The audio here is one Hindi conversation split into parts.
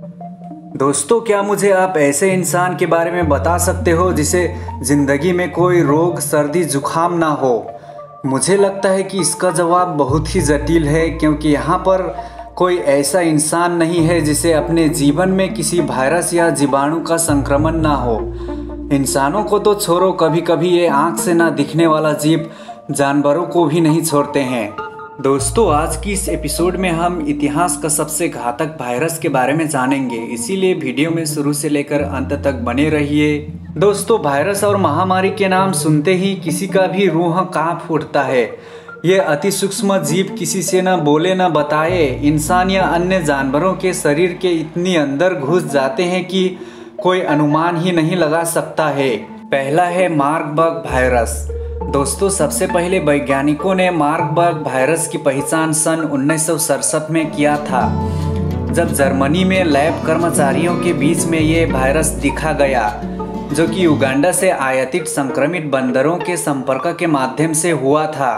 दोस्तों, क्या मुझे आप ऐसे इंसान के बारे में बता सकते हो जिसे ज़िंदगी में कोई रोग, सर्दी, जुकाम ना हो? मुझे लगता है कि इसका जवाब बहुत ही जटिल है, क्योंकि यहाँ पर कोई ऐसा इंसान नहीं है जिसे अपने जीवन में किसी वायरस या जीवाणु का संक्रमण ना हो। इंसानों को तो छोड़ो, कभी कभी ये आँख से ना दिखने वाला जीव जानवरों को भी नहीं छोड़ते हैं। दोस्तों, आज की इस एपिसोड में हम इतिहास का सबसे घातक वायरस के बारे में जानेंगे, इसीलिए वीडियो में शुरू से लेकर अंत तक बने रहिए। दोस्तों, वायरस और महामारी के नाम सुनते ही किसी का भी रूह कांप उठता है। ये अति सूक्ष्म जीव किसी से न बोले न बताए इंसान या अन्य जानवरों के शरीर के इतनी अंदर घुस जाते हैं कि कोई अनुमान ही नहीं लगा सकता है। पहला है मार्बर्ग वायरस। दोस्तों, सबसे पहले वैज्ञानिकों ने मार्बर्ग वायरस की पहचान सन 1967 में किया था, जब जर्मनी में लैब कर्मचारियों के बीच में ये वायरस दिखा गया, जो कि युगांडा से आयातित संक्रमित बंदरों के संपर्क के माध्यम से हुआ था।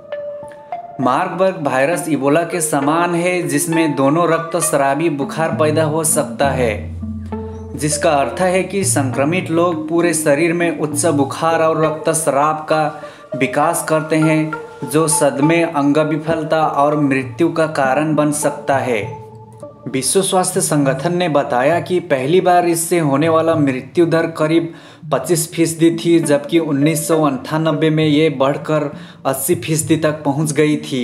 मार्बर्ग वायरस इबोला के समान है, जिसमें दोनों रक्तस्रावी बुखार पैदा हो सकता है, जिसका अर्थ है कि संक्रमित लोग पूरे शरीर में उच्च बुखार और रक्तस्राव का विकास करते हैं, जो सदमे, अंग विफलता और मृत्यु का कारण बन सकता है। विश्व स्वास्थ्य संगठन ने बताया कि पहली बार इससे होने वाला मृत्यु दर करीब 25% थी, जबकि 1998 में ये बढ़कर 80% तक पहुंच गई थी।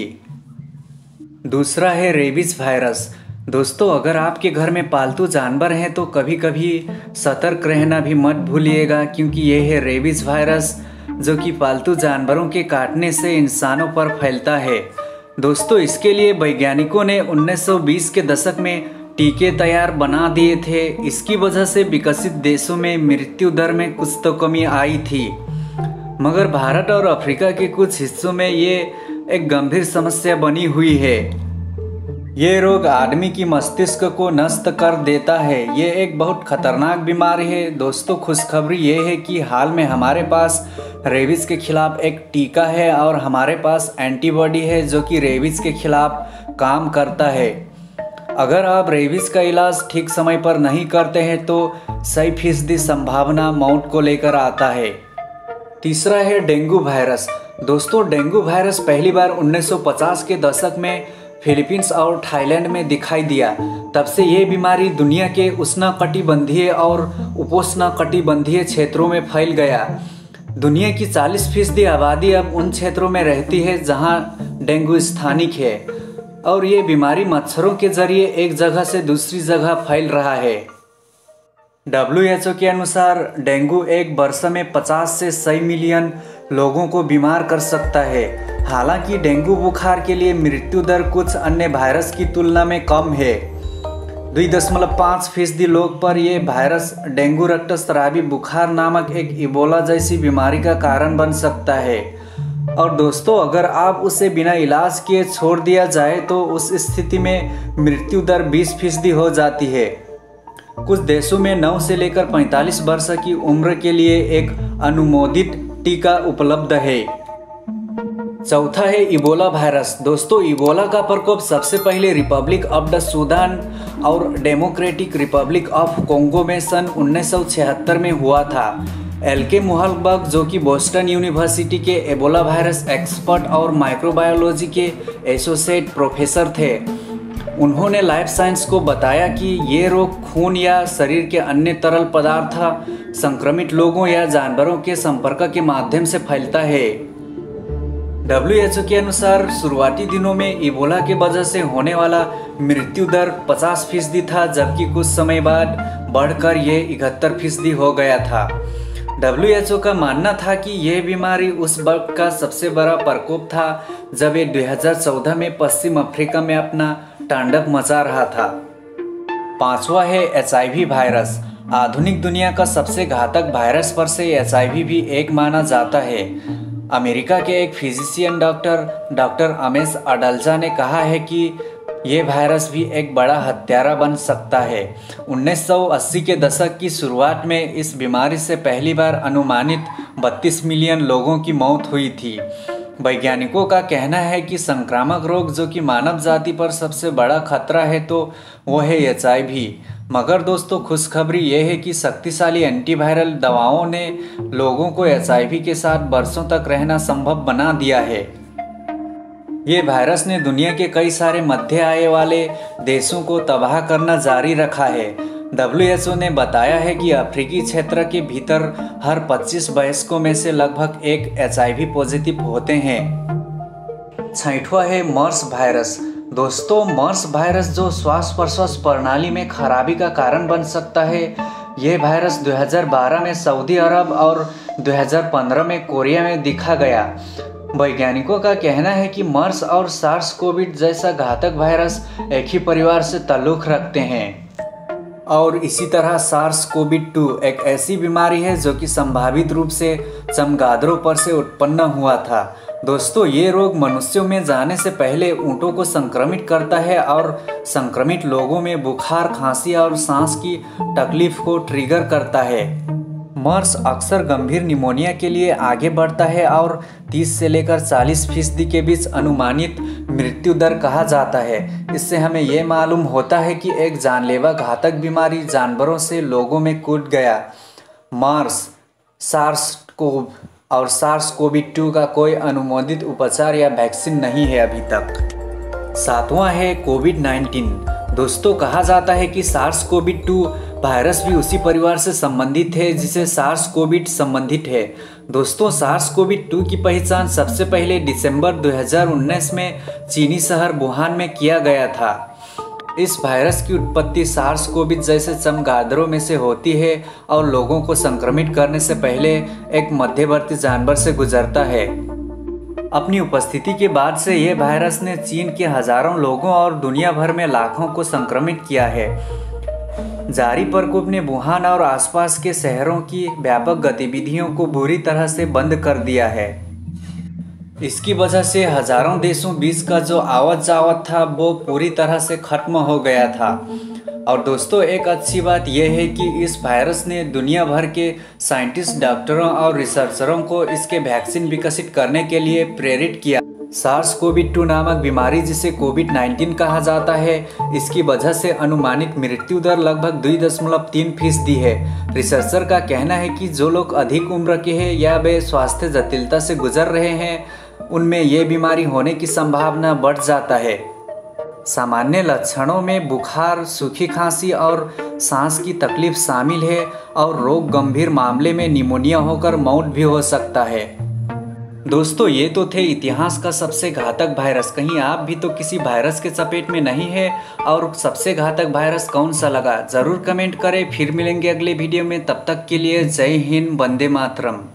दूसरा है रेबीज वायरस। दोस्तों, अगर आपके घर में पालतू जानवर हैं तो कभी कभी सतर्क रहना भी मत भूलिएगा, क्योंकि ये है रेबीज वायरस, जो कि पालतू जानवरों के काटने से इंसानों पर फैलता है। दोस्तों, इसके लिए वैज्ञानिकों ने 1920 के दशक में टीके तैयार बना दिए थे। इसकी वजह से विकसित देशों में मृत्यु दर में कुछ तो कमी आई थी, मगर भारत और अफ्रीका के कुछ हिस्सों में ये एक गंभीर समस्या बनी हुई है। ये रोग आदमी की मस्तिष्क को नष्ट कर देता है। ये एक बहुत खतरनाक बीमारी है। दोस्तों, खुशखबरी ये है कि हाल में हमारे पास रेबीज के खिलाफ एक टीका है और हमारे पास एंटीबॉडी है जो कि रेबीज के खिलाफ काम करता है। अगर आप रेबीज का इलाज ठीक समय पर नहीं करते हैं तो 100% संभावना मौत को लेकर आता है। तीसरा है डेंगू वायरस। दोस्तों, डेंगू वायरस पहली बार 1950 के दशक में फिलीपींस और थाईलैंड में दिखाई दिया। तब से ये बीमारी दुनिया के उष्णकटिबंधीय और उपोष्णकटिबंधीय क्षेत्रों में फैल गया। दुनिया की 40% आबादी अब उन क्षेत्रों में रहती है जहां डेंगू स्थानिक है, और ये बीमारी मच्छरों के जरिए एक जगह से दूसरी जगह फैल रहा है। WHO के अनुसार डेंगू एक वर्ष में 50 से 100 मिलियन लोगों को बीमार कर सकता है। हालांकि डेंगू बुखार के लिए मृत्यु दर कुछ अन्य वायरस की तुलना में कम है। 2.5% लोग पर यह वायरस डेंगू रक्तस्रावी बुखार नामक एक इबोला जैसी बीमारी का कारण बन सकता है। और दोस्तों, अगर आप उसे बिना इलाज किए छोड़ दिया जाए तो उस स्थिति में मृत्यु दर 20% हो जाती है। कुछ देशों में 9 से लेकर 45 वर्ष की उम्र के लिए एक अनुमोदित टीका उपलब्ध है। चौथा है इबोला वायरस। दोस्तों, इबोला का प्रकोप सबसे पहले रिपब्लिक ऑफ द सूडान और डेमोक्रेटिक रिपब्लिक ऑफ कोंगो में सन 1976 में हुआ था। एलके मुहलबर्ग, जो कि बोस्टन यूनिवर्सिटी के एबोला वायरस एक्सपर्ट और माइक्रोबायोलॉजी के एसोसिएट प्रोफेसर थे, उन्होंने लाइफ साइंस को बताया कि ये रोग खून या शरीर के अन्य तरल पदार्थ संक्रमित लोगों या जानवरों के संपर्क के माध्यम से फैलता है। WHO के अनुसार शुरुआती दिनों में इबोला के वजह से होने वाला मृत्यु दर 50% था, जबकि कुछ समय बाद बढ़कर ये 71% हो गया था। WHO का मानना था कि यह बीमारी उस वक्त का सबसे बड़ा प्रकोप था जब ये 2014 में पश्चिम अफ्रीका में अपना तांडव मचा रहा था। पांचवा है HIV वायरस। आधुनिक दुनिया का सबसे घातक वायरस पर से HIV भी एक माना जाता है। अमेरिका के एक फिजिशियन डॉक्टर अमेश अडल्जा ने कहा है कि ये वायरस भी एक बड़ा हत्यारा बन सकता है। 1980 के दशक की शुरुआत में इस बीमारी से पहली बार अनुमानित 32 मिलियन लोगों की मौत हुई थी। वैज्ञानिकों का कहना है कि संक्रामक रोग जो कि मानव जाति पर सबसे बड़ा खतरा है तो वो है HIV। मगर दोस्तों खुशखबरी यह है कि शक्तिशाली एंटीवायरल दवाओं ने लोगों को HIV के साथ बरसों तक रहना संभव बना दिया है। ये वायरस ने दुनिया के कई सारे मध्य आय वाले देशों को तबाह करना जारी रखा है। WHO ने बताया है कि अफ्रीकी क्षेत्र के भीतर हर 25 वयस्कों में से लगभग एक HIV पॉजिटिव होते हैं। 6वां है मर्स वायरस। दोस्तों मर्स वायरस जो श्वास प्रश्वास प्रणाली में खराबी का कारण बन सकता है, ये वायरस 2012 में सऊदी अरब और 2015 में कोरिया में दिखा गया। वैज्ञानिकों का कहना है कि मर्स और सार्स कोविड जैसा घातक वायरस एक ही परिवार से ताल्लुक़ रखते हैं और इसी तरह सार्स कोविड 2 एक ऐसी बीमारी है जो कि संभावित रूप से चमगादड़ों पर से उत्पन्न हुआ था। दोस्तों ये रोग मनुष्यों में जाने से पहले ऊँटों को संक्रमित करता है और संक्रमित लोगों में बुखार, खांसी और सांस की तकलीफ को ट्रिगर करता है। मर्स अक्सर गंभीर निमोनिया के लिए आगे बढ़ता है और 30 से लेकर 40% के बीच अनुमानित मृत्यु दर कहा जाता है। इससे हमें यह मालूम होता है कि एक जानलेवा घातक बीमारी जानवरों से लोगों में कूद गया। मर्स, सार्स कोव और सार्स कोविड 2 का कोई अनुमोदित उपचार या वैक्सीन नहीं है अभी तक। 7वां है कोविड-19। दोस्तों कहा जाता है कि सार्स कोविड 2 वायरस भी उसी परिवार से संबंधित है जिसे सार्स कोविड संबंधित है। दोस्तों सार्स कोविड 2 की पहचान सबसे पहले दिसंबर 2019 में चीनी शहर वुहान में किया गया था। इस वायरस की उत्पत्ति सार्स कोविड जैसे चमगादड़ों में से होती है और लोगों को संक्रमित करने से पहले एक मध्यवर्ती जानवर से गुजरता है। अपनी उपस्थिति के बाद से यह वायरस ने चीन के हजारों लोगों और दुनिया भर में लाखों को संक्रमित किया है। जारी प्रकोप ने वुहान और आसपास के शहरों की व्यापक गतिविधियों को बुरी तरह से बंद कर दिया है। इसकी वजह से हजारों देशों बीच का जो आवत जावत था वो पूरी तरह से खत्म हो गया था। और दोस्तों एक अच्छी बात यह है कि इस वायरस ने दुनिया भर के साइंटिस्ट, डॉक्टरों और रिसर्चरों को इसके वैक्सीन विकसित करने के लिए प्रेरित किया। सार्स कोविड 2 नामक बीमारी जिसे कोविड-19 कहा जाता है, इसकी वजह से अनुमानित मृत्यु दर लगभग 2.3% है। रिसर्चर का कहना है कि जो लोग अधिक उम्र के हैं या वे स्वास्थ्य जटिलता से गुजर रहे हैं, उनमें ये बीमारी होने की संभावना बढ़ जाता है। सामान्य लक्षणों में बुखार, सूखी खांसी और सांस की तकलीफ शामिल है और रोग गंभीर मामले में निमोनिया होकर मौत भी हो सकता है। दोस्तों ये तो थे इतिहास का सबसे घातक वायरस। कहीं आप भी तो किसी वायरस के चपेट में नहीं है? और सबसे घातक वायरस कौन सा लगा ज़रूर कमेंट करें। फिर मिलेंगे अगले वीडियो में, तब तक के लिए जय हिंद, वंदे मातरम।